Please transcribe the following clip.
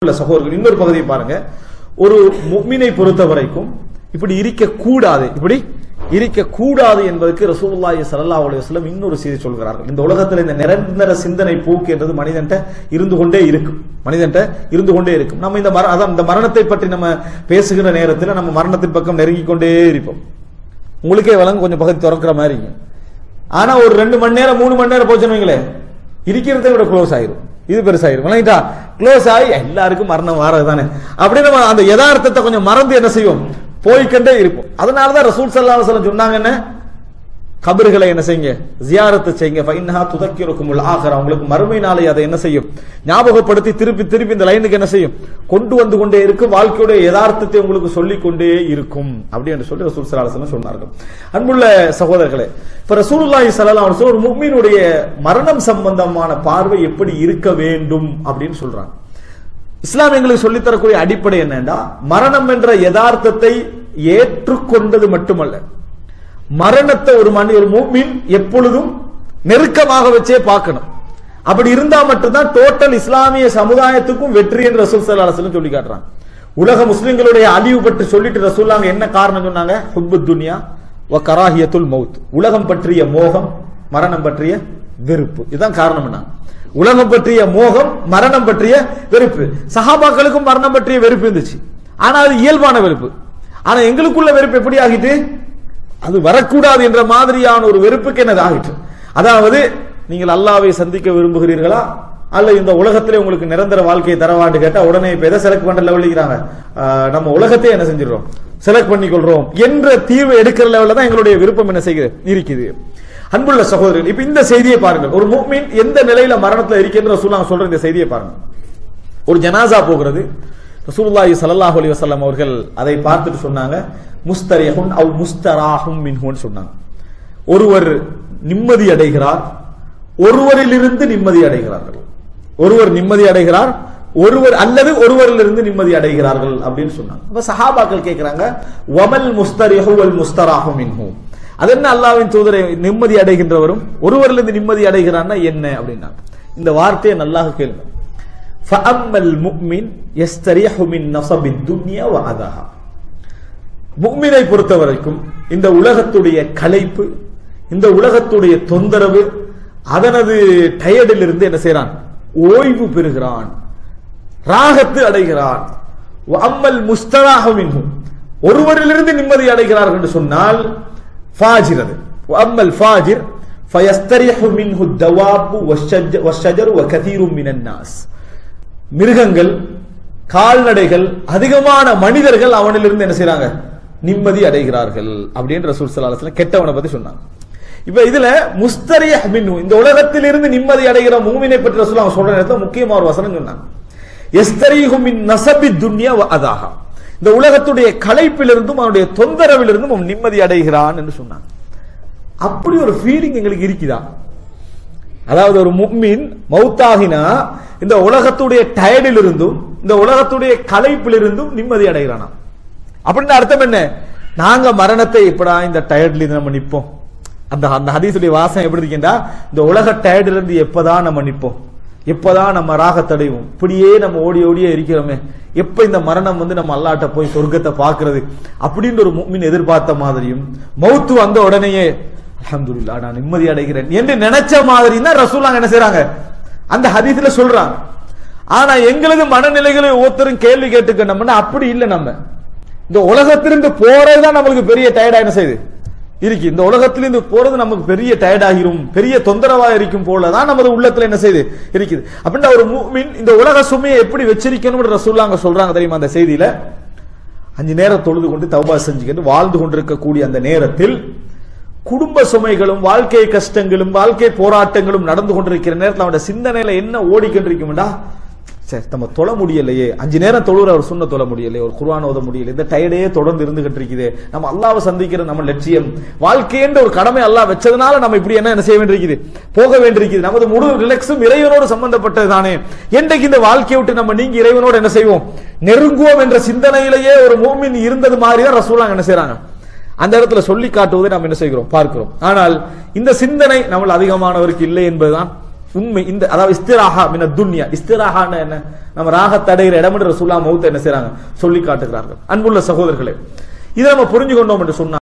சகோதரர்கள் இன்னொரு பகுதியை பாருங்க. ஒரு முஃமினை பொறுத்த வரைக்கும் இப்படி இருக்க கூடாது என்பதற்கு ரசூலுல்லாஹி ஸல்லல்லாஹு அலைஹி வஸல்லம் இன்னொரு செய்தி சொல்கிறார்கள். இந்த உலகத்தில் இந்த நிரந்தர சிந்தனை போக்கு என்றது மனிதன்ட்ட இருந்து கொண்டே இருக்கும். நம்ம இந்த மரணத்தை பற்றி நம்ம பேசுகிற நேரத்தில் நம்ம மரணத்தின் பக்கம் நெருங்கிக் கொண்டே இருப்போம். உங்களுக்கே வழங்க கொஞ்சம் பகுதி திறக்கிற மாதிரி. ஆனா ஒரு 2 மணி நேரம் 3 மணி நேரம் போச்சுன்னு வைங்களேன், இருக்கிறதை விட க்ளோஸ் ஆயிரும். இது பெருசாயிரும். க்ளோஸ் ஆகி எல்லாருக்கும் மரணம் வாரது தானே அப்படின்னு நம்ம அந்த யதார்த்தத்தை கொஞ்சம் மறந்து என்ன செய்வோம், போய்கண்டே இருப்போம். அதனாலதான் ரசூல் ஸல்லல்லாஹு அலைஹி வஸல்லம் சொன்னாங்க, என்ன கபர்களை என்ன செய்யுங்க, ஜியாரத்து செய்யுங்க, ஃபஇன்னஹா துதக்கிருக்குமுல் ஆகிரா, உங்களுக்கு மறுமை நாளை அதை என்ன செய்யும், ஞாபகப்படுத்தி திருப்பி இந்த லைனுக்கு என்ன செய்யும், கொண்டு வந்து கொண்டே இருக்கும். வாழ்க்கையுடைய யதார்த்தத்தை உங்களுக்கு சொல்லிக் கொண்டே இருக்கும் அப்படி என்று சொல்லி ரசூல் ஸல்லல்லாஹு அலைஹி வஸல்லம் சொன்னார்கள். அன்புள்ள சகோதரர்களே, இப்ப ரசூலுல்லாஹி ஸல்லல்லாஹு அலைஹி வஸல்லம் ஒரு முஃமினுடைய மரணம் சம்பந்தமான பார்வை எப்படி இருக்க வேண்டும் அப்படின்னு சொல்றாங்க. இஸ்லாம் எங்களுக்கு சொல்லித்தரக்கூடிய அடிப்படை என்னன்னா, மரணம் என்ற யதார்த்தத்தை ஏற்றுக்கொண்டது மட்டுமல்ல, மரணத்தை ஒரு முஃமின் எப்பொழுதும் நெருக்கமாக வச்சே பார்க்கணும். அப்படி இருந்தா மட்டும்தான் டோட்டல் இஸ்லாமிய சமுதாயத்துக்கும் வெற்றி என்று ரசூல் ஸல்லல்லாஹு அலைஹி வஸல்லம் சொல்லி காட்டுறாங்க. உலக முஸ்லிம்களுடைய அழிவு பற்றி சொல்லிட்டு ரசூலுல்லாஹ் என்ன காரணம் சொன்னாங்க, ஹுப்புத் துன்யா வ கராஹியத்துல் மௌத், உலகம் பற்றிய மோகம், மரணம் பற்றிய வெறுப்பு. இதுதான் காரணம். என்ன உலகம் பற்றிய மோகம், மரணம் பற்றிய வெறுப்பு. சஹாபாக்களுக்கும் மரணம் பற்றிய வெறுப்பு இருந்துச்சு, ஆனா அது இயல்பான வெறுப்பு. ஆனா எங்களுக்குள்ள வெறுப்பு எப்படி ஆகிட்டு, அது வரக்கூடாது என்ற மாதிரியான ஒரு வெறுப்புக்கு என்னது ஆகிட்டு. அதாவது நீங்கள் அல்லாஹ்வை சந்திக்க விரும்புகிறீர்களா அல்ல இந்த உலகத்திலே உங்களுக்கு நிரந்தர வாழ்க்கையை தரவான்னு கேட்டா உடனே இப்ப எதை செலக்ட் பண்ற லெவலிக்கிறாங்க, நம்ம உலகத்தை என்ன செஞ்சிடறோம், செலக்ட் பண்ணிக்கொள்றோம் என்ற தீர்வை எடுக்கிற லெவலில் தான் எங்களுடைய விருப்பம் என்ன செய்கிறது இருக்குது. அன்புள்ள சகோதரர்கள், இப்ப இந்த செய்தியை பாருங்கள். ஒரு முஃமின் எந்த நிலையில மரணத்துல இருக்கின்ற ரசூலுல்லாஹ் சொல்ற இந்த செய்தியை பாருங்க. ஒரு ஜனாசா போகிறது, ரசூலுல்லாஹி ஸல்லல்லாஹு அலைஹி வஸல்லம் அவர்கள் அதை பார்த்துட்டு சொன்னாங்க, முஸ்தரிஹுன் அவ் முஸ்தராஹும் மின்ஹுன்னு சொன்னாங்க. ஒருவர் நிம்மதி அடைகிறார், ஒருவரிலிருந்து நிம்மதி அடைகிறார்கள். ஒருவர் நிம்மதி அடைகிறார், ஒருவர் அல்லது ஒருவரிலிருந்து நிம்மதி அடைகிறார்கள் அப்படின்னு சொன்னாங்க. அப்ப சஹாபாக்கள் கேட்கிறாங்க, வமல் முஸ்தரிஹு வல் முஸ்தராஹு மின்ஹு, அது என்ன அல்லாஹ்வின் தூதரை, நிம்மதி அடைகின்றவரும் ஒருவரிலிருந்து நிம்மதி அடைகிறான்னா என்ன அப்படின்னா, இந்த வார்த்தையை நல்லாக கேளுங்க. ஃபஅம்மல் முஃமின் யஸ்தரிஹு மின் நஸபித் துன்யா வ அதஹா, முஃமினை பொறுத்தவரைக்கும் இந்த உலகத்துடைய களைப்பு, இந்த உலகத்துடைய தொந்தரவு, அதனது டயர்டில் இருந்து என்ன செய்யறான், ஓய்வு பெறுகிறான், ராகத்து அடைகிறான். வஅம்மல் முஸ்தராஹு மின்ஹு, ஒருவரிலிருந்து நிம்மதி அடைகிறார்கள் என்று சொன்னால் ஃபாஜிர். அது வஅம்மல் ஃபாஜிர் ஃபயஸ்தரிஹு மின்ஹு தவாபு வஷ்ஷஜரு வகதீரும் மினன் நாஸ், மிருகங்கள், கால்நடைகள், அதிகமான மனிதர்கள் அவனிலிருந்து என்ன செய்றாங்க, நிம்மதி அடைகிறார்கள் அப்படின்னு ரசூல் ஸல்லல்லாஹு அலைஹி வஸல்லம் கெட்டவனை பத்தி சொன்னாங்க. இப்ப இதுல முஸ்தரிஹ் மின்ஹு, இந்த உலகத்திலிருந்து நிம்மதி அடைகிற முஃமினை பற்றி ரசூலுல்லாஹ் சொல்ற நேரத்துல முக்கியமான ஒரு வசனம் சொன்னாங்க, யஸ்தரிஹு மின் நஸபித் துன்யா வ அதஹா, இந்த உலகத்துடைய களைப்பிலிருந்தும் அவனுடைய தொந்தரவிலிருந்தும் அவன் நிம்மதி அடைகிறான் என்று சொன்னாங்க. அப்படி ஒரு ஃபீலிங் எங்களுக்கு இருக்குதா? அதாவது ஒரு முஃமின் மௌத்தாகினா இந்த உலகத்துடைய டயர்டில் இருந்தும் இந்த உலகத்துடைய களைப்பிலிருந்தும் நிம்மதி அடைகிறானா அப்படின்னு அர்த்தம் என்ன? நாங்க மரணத்தை எப்படா இந்த டயர்ட்ல இருந்து நம்ம நிப்போம், அந்த ஹதீஸுடைய வாசம் எப்படி இருக்கின்றா, இந்த உலக டயர்ட்ல இருந்து எப்பதான் நம்ம நிப்போம், எப்பதான் நம்ம ராகத்தடைவோம், இப்படியே நம்ம ஓடியே இருக்கிறோமே, எப்ப இந்த மரணம் வந்து நம்ம அல்லாஹ்ட்ட போய் சொர்க்கத்தை பார்க்கிறது அப்படின்ற ஒரு முஃமின் எதிர்பார்த்த மாதிரியும், மௌத்து வந்த உடனேயே அல்ஹம்துலில்லாஹ் நான் நிம்மதி அடைகிறேன் என்று நினைச்ச மாதிரி தான் ரசூலுல்லாஹ் என்ன செய்றாங்க, அந்த ஹதீஸ்ல சொல்றாங்க. ஆனா எங்களது மனநிலைகளை ஒவ்வொருத்தரும் கேள்வி கேட்டுக்கணும்னா அப்படி இல்லை. நம்ம இந்த உலகத்திலிருந்து போறதுதான் நம்மளுக்கு பெரிய டயர்டா என்ன செய்யுது இருக்கு, இந்த உலகத்திலிருந்து போறது நமக்கு பெரிய டயர்டாகிரும், பெரிய தொந்தரவா இருக்கும் போலதான் நமது உள்ளத்துல என்ன செய்யுது இருக்குது. அப்படின்னா ஒரு முஃமின் இந்த உலக சுமையை எப்படி வச்சிருக்கணும் ரசூலுல்லாஹ் அங்க சொல்றாங்க தெரியுமா? அந்த செய்தியில 5 நேரம் தொழுது கொண்டு தௌபா செஞ்சுக்கிட்டு வாழ்ந்து கொண்டிருக்கக்கூடிய அந்த நேரத்தில் குடும்ப சுமைகளும் வாழ்க்கை கஷ்டங்களும் வாழ்க்கை போராட்டங்களும் நடந்து கொண்டிருக்கிற நேரத்தில் அவனோட சிந்தனையில என்ன ஓடிக்கொண்டிருக்கும்டா, சரி நம்ம தொழ முடியலையே, 5 நேரம் தொழுற அவர் சொன்ன தொழ முடியலையே, ஒரு குர்ஆன் ஓத முடியல, இந்த டயர்டே தொடர்ந்து இருந்துகிட்டு இருக்குது, நம்ம அல்லாஹ்வை சந்திக்கிற நம்ம லட்சியம் வாழ்க்கைன்ற ஒரு கடமை அல்லாஹ் வச்சதுனால நம்ம இப்படி என்ன செய்ய வேண்டியிருக்குது, போக வேண்டியிருக்குது, நமது முழு ரிலாக்ஸும் இறைவனோடு சம்பந்தப்பட்டது தானே, என்றைக்கு இந்த வாழ்க்கையை விட்டு நம்ம நீங்க இறைவனோடு என்ன செய்வோம், நெருங்குவோம் என்ற சிந்தனையிலேயே ஒரு முஃமின் இருந்தது மாதிரி தான் ரசூலுல்லாஹ் என்ன செய்றாங்க, அந்த இடத்துல சொல்லி காட்டுவதை நாம் என்ன செய்கிறோம், பார்க்கிறோம். ஆனால் இந்த சிந்தனை நம்ம அதிகமானவருக்கு இல்லை என்பதுதான் உண்மை இந்த அதாவது இஸ்திராஹா மின துன்யா, இஸ்திராஹான்னு என்ன, நம்ம ராகத் அடைகிற இடம் என்று ரசூலுல்லாஹ் மௌத்தை என்ன செய்றாங்க சொல்லி காட்டுகிறார்கள். அன்புள்ள சகோதரர்களே, இதை நம்ம புரிஞ்சு கொண்டோம் என்று சொன்னா